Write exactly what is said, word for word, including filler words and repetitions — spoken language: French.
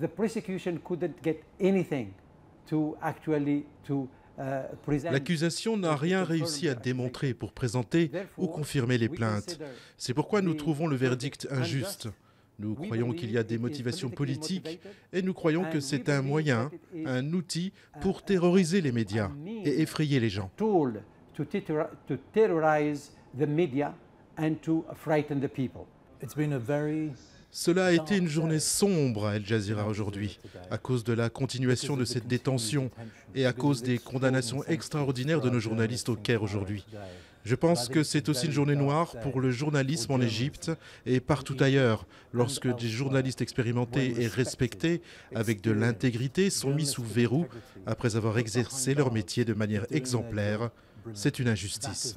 the prosecution couldn't get anything to actually to L'accusation n'a rien réussi à démontrer pour présenter ou confirmer les plaintes. C'est pourquoi nous trouvons le verdict injuste. Nous croyons qu'il y a des motivations politiques et nous croyons que c'est un moyen, un outil pour terroriser les médias et effrayer les gens. Cela a été une journée sombre à Al Jazeera aujourd'hui, à cause de la continuation de cette détention et à cause des condamnations extraordinaires de nos journalistes au Caire aujourd'hui. Je pense que c'est aussi une journée noire pour le journalisme en Égypte et partout ailleurs, lorsque des journalistes expérimentés et respectés, avec de l'intégrité, sont mis sous verrou après avoir exercé leur métier de manière exemplaire. C'est une injustice.